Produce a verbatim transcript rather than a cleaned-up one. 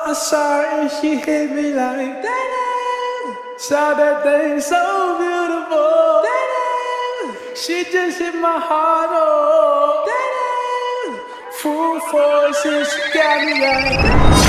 I saw her and she hit me like that. Saw that thing so beautiful. That she just hit my heart, oh. That full force and she got me like